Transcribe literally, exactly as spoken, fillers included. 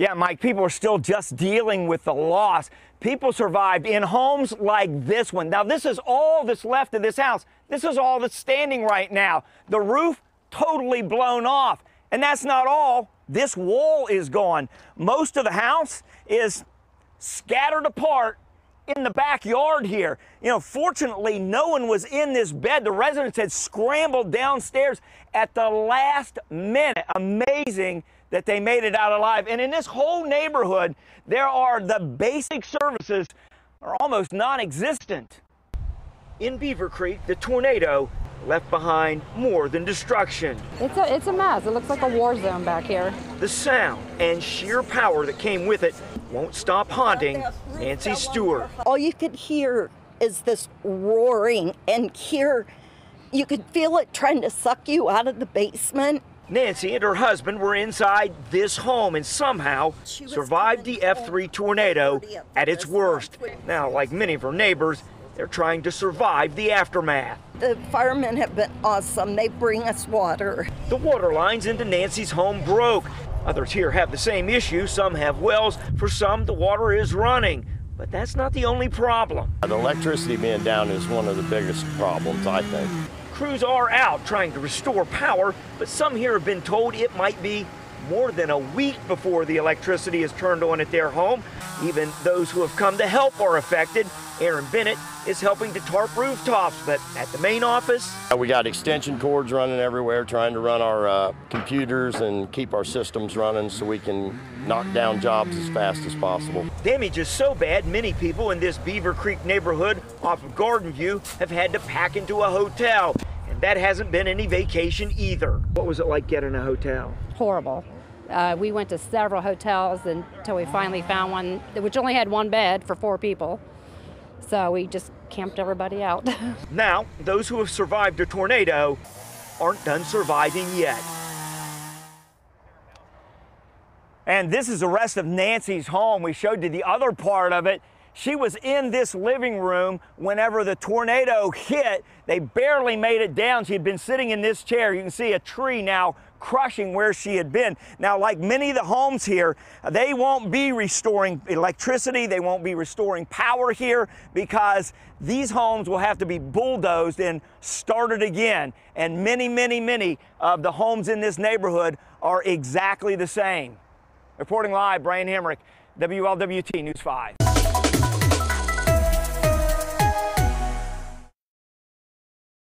Yeah, Mike, people are still just dealing with the loss. People survived in homes like this one. Now, this is all that's left of this house. This is all that's standing right now. The roof totally blown off. And that's not all. This wall is gone. Most of the house is scattered apart in the backyard here. You know, fortunately, no one was in this bed. The residents had scrambled downstairs at the last minute. Amazing that they made it out alive. And in this whole neighborhood, there are the basic services are almost non-existent. In Beaver Creek, the tornado left behind more than destruction. It's a, it's a mess. It looks like a war zone back here. The sound and sheer power that came with it won't stop haunting Nancy Stewart. All you could hear is this roaring, and here you could feel it trying to suck you out of the basement. Nancy and her husband were inside this home and somehow survived the F three tornado at its worst. Now, like many of her neighbors, they're trying to survive the aftermath. The firemen have been awesome. They bring us water. The water lines into Nancy's home broke. Others here have the same issue. Some have wells. For some, the water is running. But that's not the only problem. The electricity being down is one of the biggest problems, I think. Crews are out trying to restore power, but some here have been told it might be more than a week before the electricity is turned on at their home. Even those who have come to help are affected. Aaron Bennett is helping to tarp rooftops, but at the main office, we got extension cords running everywhere, trying to run our uh, computers and keep our systems running so we can knock down jobs as fast as possible. Damage is so bad, many people in this Beaver Creek neighborhood off of Garden View have had to pack into a hotel. And that hasn't been any vacation either. What was it like getting a hotel? Horrible. Uh, we went to several hotels until we finally found one, which only had one bed for four people. So we just camped everybody out. Now, those who have survived a tornado aren't done surviving yet. And this is the rest of Nancy's home. We showed you the other part of it. She was in this living room whenever the tornado hit. They barely made it down. She had been sitting in this chair. You can see a tree now crushing where she had been. Now, like many of the homes here, they won't be restoring electricity. They won't be restoring power here because these homes will have to be bulldozed and started again. And many, many, many of the homes in this neighborhood are exactly the same. Reporting live, Brian Hemrick, W L W T News five.